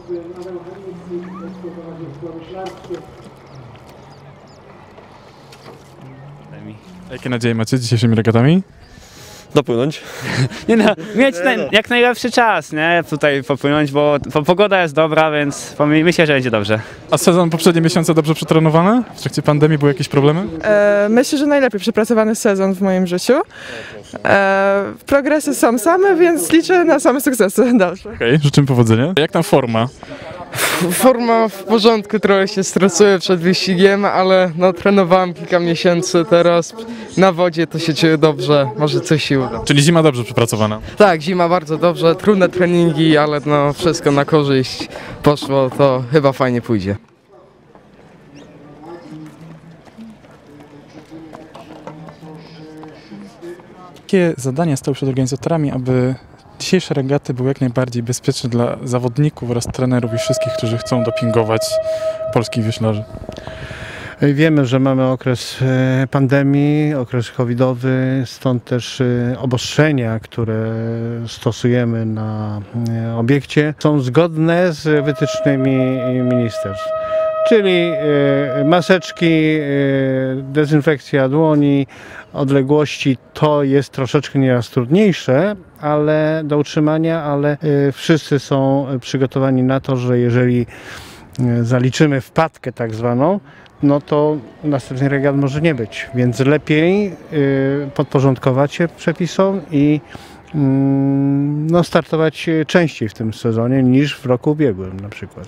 Jakie nadzieje macie dzisiejszymi regatami? Dopłynąć. Nie no, mieć jak najlepszy czas, nie? Tutaj popłynąć, bo pogoda jest dobra, więc myślę, że będzie dobrze. A sezon poprzednie miesiące dobrze przetrenowany? W trakcie pandemii były jakieś problemy? Myślę, że najlepiej przepracowany sezon w moim życiu. Progresy są same, więc liczę na same sukcesy dalsze. Okej, życzymy powodzenia. Jak tam forma? Forma w porządku, trochę się stresuję przed wyścigiem, ale no, trenowałem kilka miesięcy teraz. Na wodzie to się dzieje dobrze, może coś się uda. Czyli zima dobrze przepracowana? Tak, zima bardzo dobrze, trudne treningi, ale no wszystko na korzyść poszło, to chyba fajnie pójdzie. Jakie zadania stały przed organizatorami, aby dzisiejsze regaty były jak najbardziej bezpieczne dla zawodników oraz trenerów i wszystkich, którzy chcą dopingować polskich wioślarzy? Wiemy, że mamy okres pandemii, okres covidowy, stąd też obostrzenia, które stosujemy na obiekcie, są zgodne z wytycznymi ministerstw. Czyli maseczki, dezynfekcja dłoni, odległości, to jest troszeczkę nieraz trudniejsze do utrzymania, ale wszyscy są przygotowani na to, że jeżeli zaliczymy wpadkę tak zwaną, no to następny regat może nie być, więc lepiej podporządkować się przepisom i no, startować częściej w tym sezonie niż w roku ubiegłym na przykład.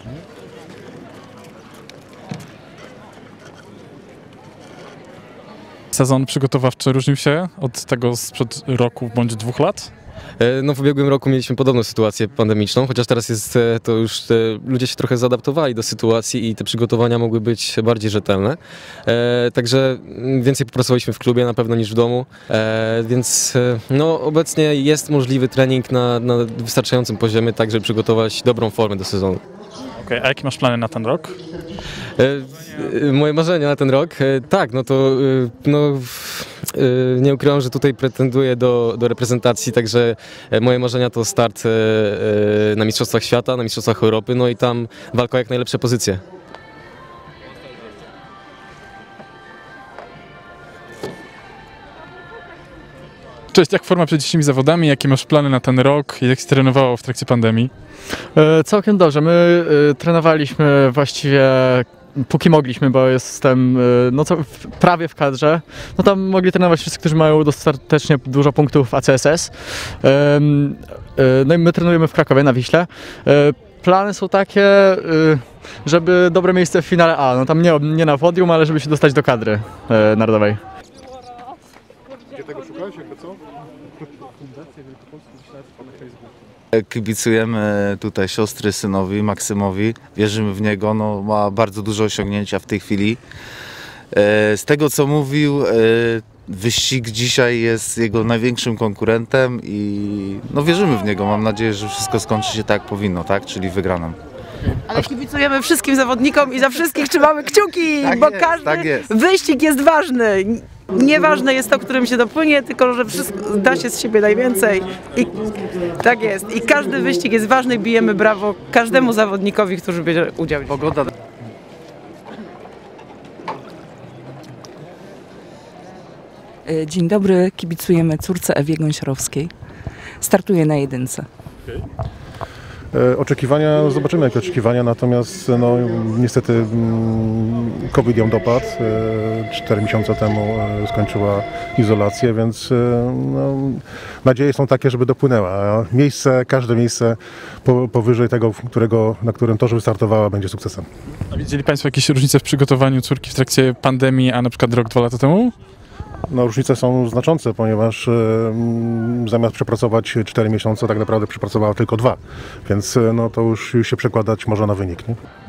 Sezon przygotowawczy różnił się od tego sprzed roku bądź 2 lat? No w ubiegłym roku mieliśmy podobną sytuację pandemiczną, chociaż teraz jest to już ludzie się trochę zaadaptowali do sytuacji i te przygotowania mogły być bardziej rzetelne. Także więcej popracowaliśmy w klubie na pewno niż w domu, więc no obecnie jest możliwy trening na wystarczającym poziomie, tak żeby przygotować dobrą formę do sezonu. Okej, a jakie masz plany na ten rok? Moje marzenia na ten rok? Tak, no to nie ukrywam, że tutaj pretenduję do reprezentacji, także moje marzenia to start na Mistrzostwach Świata, na Mistrzostwach Europy, no i tam walka o jak najlepsze pozycje. Cześć, jak forma przed dzisiejszymi zawodami? Jakie masz plany na ten rok? Jak się trenowało w trakcie pandemii? Całkiem dobrze. My trenowaliśmy właściwie póki mogliśmy, bo jestem prawie w kadrze. No tam mogli trenować wszyscy, którzy mają dostatecznie dużo punktów ACSS. No i my trenujemy w Krakowie na Wiśle. Plany są takie, żeby dobre miejsce w finale A. No tam nie na podium, ale żeby się dostać do kadry narodowej. Gdzie tego szukałeś, jakby co? Kibicujemy tutaj siostry, synowi, Maksymowi. Wierzymy w niego, no, ma bardzo dużo osiągnięcia w tej chwili. Z tego co mówił, wyścig dzisiaj jest jego największym konkurentem i no, wierzymy w niego. Mam nadzieję, że wszystko skończy się tak jak powinno, tak? Czyli wygraną. Ale kibicujemy wszystkim zawodnikom i za wszystkich trzymamy kciuki, tak bo jest, każdy tak jest. wyścig jest ważny. Nieważne jest to, którym się dopłynie, tylko że wszystko, da się z siebie najwięcej. I tak jest. I każdy wyścig jest ważny, bijemy brawo każdemu zawodnikowi, który bierze udział. Pogoda. Dzień dobry, kibicujemy córce Ewie Gąsiorowskiej. Startuje na jedynce. Oczekiwania, zobaczymy jakie oczekiwania, natomiast no, niestety COVID ją dopadł. 4 miesiące temu skończyła izolację, więc no, nadzieje są takie, żeby dopłynęła. Każde miejsce powyżej tego, na którym torze wystartowała, będzie sukcesem. A widzieli Państwo jakieś różnice w przygotowaniu córki w trakcie pandemii, a na przykład rok, 2 lata temu? No, różnice są znaczące, ponieważ zamiast przepracować 4 miesiące, tak naprawdę przepracowała tylko 2, więc no, to już się przekładać może na wynik. Nie?